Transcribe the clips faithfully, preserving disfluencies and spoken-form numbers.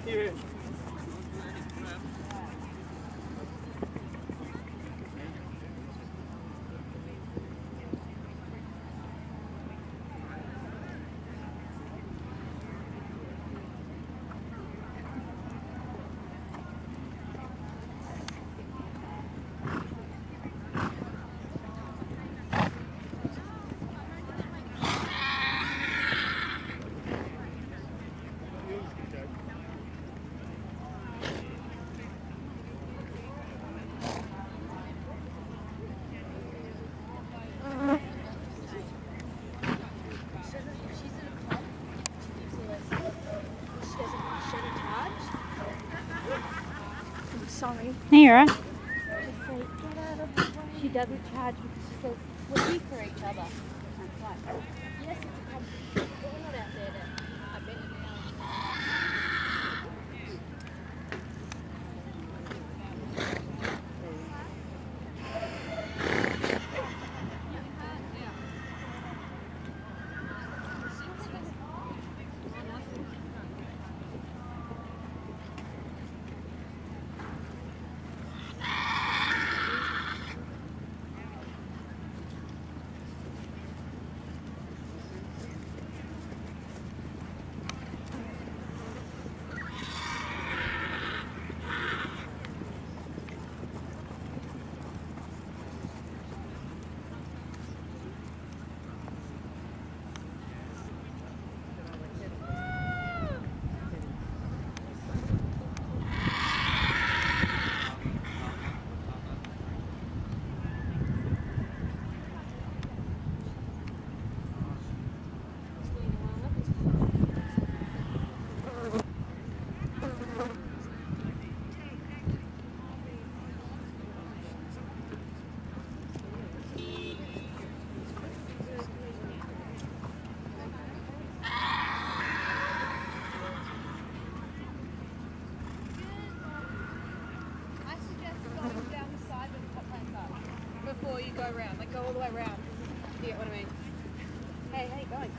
you. Sorry. No, you're right. She doesn't charge because she says we're here for each other. Yes, it's a competition. But we're not out there to, I bet you before you go around, like go all the way around. You get what I mean? Hey, how you going?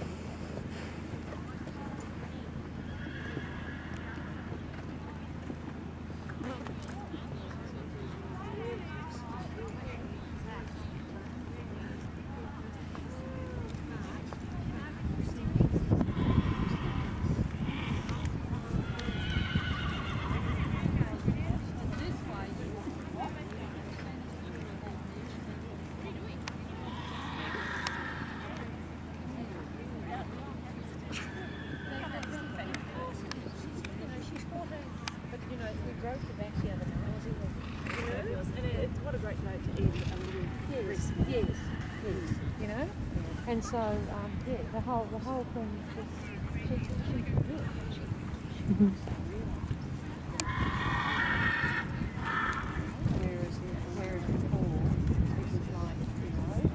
Growth of actually other miles, and it's what a great note to end a little yes, yes, yes, you know. And so, um, yeah, the whole the whole thing just she she can do it. Mm-hmm. Whereas whereas before it was like, you know,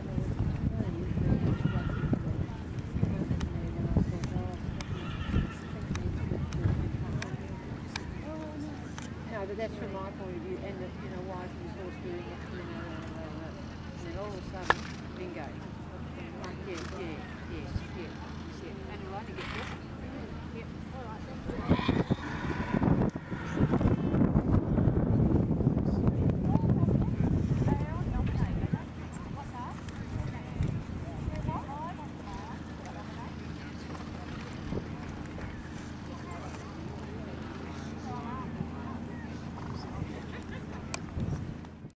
no, but that's from my point of view, and the, you know, why is this horse doing it, you know, and then all of a sudden, bingo. Like, yeah, yeah, yes, yeah, yeah, and it'll only get better.